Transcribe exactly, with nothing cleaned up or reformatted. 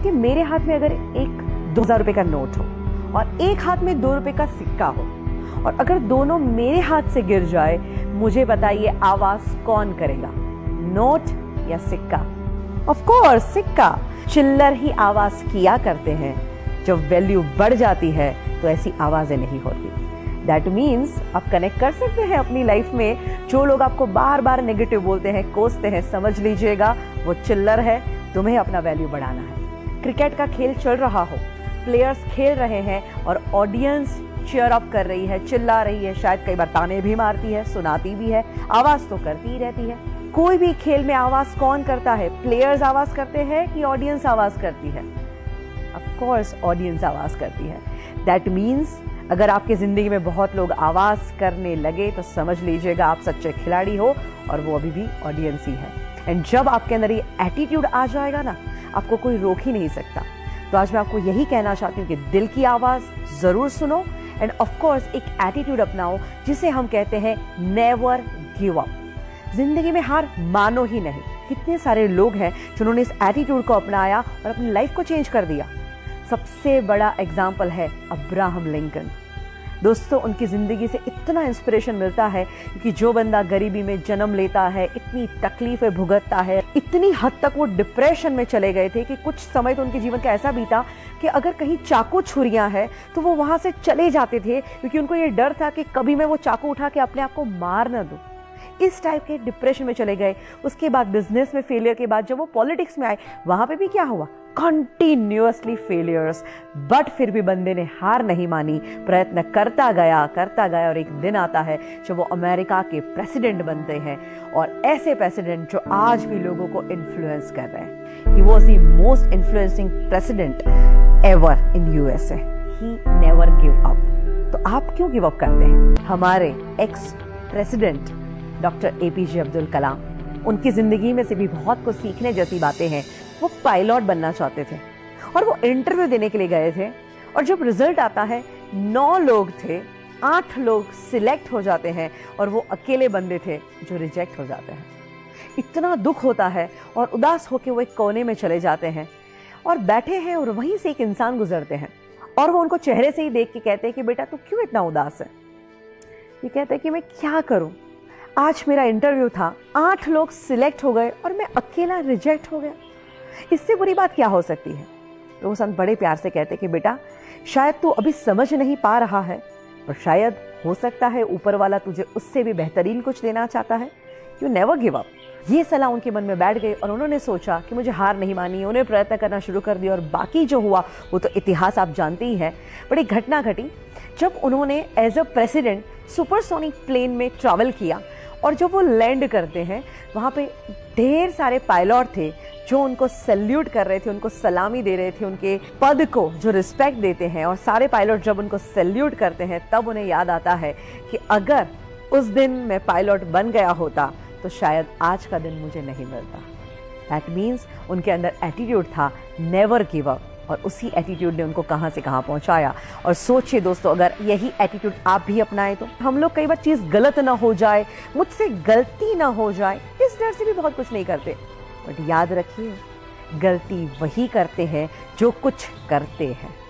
कि मेरे हाथ में अगर एक दो हजार रुपए का नोट हो और एक हाथ में दो रुपए का सिक्का हो और अगर दोनों मेरे हाथ से गिर जाए, मुझे बताइए आवाज कौन करेगा, नोट या सिक्का? ऑफ कोर्स सिक्का। चिल्लर ही आवाज किया करते हैं, जब वैल्यू बढ़ जाती है तो ऐसी आवाजें नहीं होती। दैट मीन्स आप कनेक्ट कर सकते हैं अपनी लाइफ में। जो लोग आपको बार बार नेगेटिव बोलते हैं, कोसते हैं, समझ लीजिएगा वो चिल्लर है, तुम्हें अपना वैल्यू बढ़ाना है। क्रिकेट का खेल चल रहा हो, प्लेयर्स खेल रहे हैं और ऑडियंस चीयर अप कर रही है, चिल्ला रही है, शायद कई बार ताने भी मारती है, सुनाती भी है, आवाज तो करती ही रहती है। कोई भी खेल में आवाज कौन करता है? प्लेयर्स आवाज करते हैं कि ऑडियंस आवाज करती है? ऑफ कोर्स ऑडियंस आवाज करती है। दैट मीन्स अगर आपकी जिंदगी में बहुत लोग आवाज करने लगे तो समझ लीजिएगा आप सच्चे खिलाड़ी हो और वो अभी भी ऑडियंस ही है। एंड जब आपके अंदर ये एटीट्यूड आ जाएगा ना, आपको कोई रोक ही नहीं सकता। तो आज मैं आपको यही कहना चाहती हूँ कि दिल की आवाज जरूर सुनो एंड ऑफ कोर्स एक एटीट्यूड अपनाओ जिसे हम कहते हैं नेवर गिव अप। जिंदगी में हार मानो ही नहीं। कितने सारे लोग हैं जिन्होंने इस एटीट्यूड को अपनाया और अपनी लाइफ को चेंज कर दिया। सबसे बड़ा एग्जाम्पल है अब्राहम लिंकन। दोस्तों, उनकी जिंदगी से इतना इंस्पिरेशन मिलता है कि जो बंदा गरीबी में जन्म लेता है, इतनी तकलीफें भुगतता है, इतनी हद तक वो डिप्रेशन में चले गए थे कि कुछ समय तो उनके जीवन का ऐसा बीता कि अगर कहीं चाकू छुरियां हैं तो वो वहां से चले जाते थे, क्योंकि उनको ये डर था कि कभी मैं वो चाकू उठा के अपने आप को मार न दूं। इस टाइप के डिप्रेशन में चले गए। उसके बाद बिजनेस में फेलियर के बाद जब वो पॉलिटिक्स में आए, वहां पे भी क्या हुआ? Continuously failures. बट फिर भी बंदे ने हार नहीं मानी, प्रयत्न करता गया करता गया और एक दिन आता है जब वो अमेरिका के प्रेसिडेंट बनते हैं, और ऐसे प्रेसिडेंट जो आज भी लोगों को इन्फ्लुएंस कर रहे हैं। He was the most influencing president ever in USA. He never give up. तो आप क्यों गिव अप करते हैं? हमारे ex president doctor APJ Abdul Kalam, उनकी जिंदगी में से भी बहुत कुछ सीखने जैसी बातें हैं। वो पायलट बनना चाहते थे और वो इंटरव्यू देने के लिए गए थे, और जब रिजल्ट आता है नौ लोग थे, आठ लोग सिलेक्ट हो जाते हैं और वो अकेले बंदे थे जो रिजेक्ट हो जाते हैं। इतना दुख होता है और उदास होकर वो एक कोने में चले जाते हैं और बैठे हैं, और वहीं से एक इंसान गुजरते हैं और वो उनको चेहरे से ही देख के कहते हैं कि बेटा तू क्यों इतना उदास है? ये कहते हैं कि मैं क्या करूं, आज मेरा इंटरव्यू था, आठ लोग सिलेक्ट हो गए और मैं अकेला रिजेक्ट हो गया। इससे बुरी बात क्या हो सकती है? तो वो संत बड़े प्यार से कहते कि बेटा शायद तू अभी समझ नहीं पा रहा है, और शायद हो सकता है ऊपर वाला तुझे उससे भी बेहतरीन कुछ देना चाहता है। You never give up. ये सलाह उनके मन में बैठ गई और उन्होंने सोचा कि मुझे हार नहीं मानी। उन्हें प्रयत्न करना शुरू कर दिया, और बाकी जो हुआ वो तो इतिहास आप जानते ही हैं। बड़ी घटना घटी जब उन्होंने as a president supersonic plane में ट्रैवल किया, और जब वो लैंड करते हैं वहाँ पे ढेर सारे पायलट थे जो उनको सैल्यूट कर रहे थे, उनको सलामी दे रहे थे, उनके पद को जो रिस्पेक्ट देते हैं। और सारे पायलट जब उनको सैल्यूट करते हैं तब उन्हें याद आता है कि अगर उस दिन मैं पायलट बन गया होता तो शायद आज का दिन मुझे नहीं मिलता। दैट मीन्स उनके अंदर एटीट्यूड था नेवर गिव अप, और उसी एटीट्यूड ने उनको कहां से कहां पहुंचाया। और सोचिए दोस्तों, अगर यही एटीट्यूड आप भी अपनाएं तो हम लोग कई बार चीज गलत ना हो जाए, मुझसे गलती ना हो जाए, इस डर से भी बहुत कुछ नहीं करते। बट याद रखिए, गलती वही करते हैं जो कुछ करते हैं।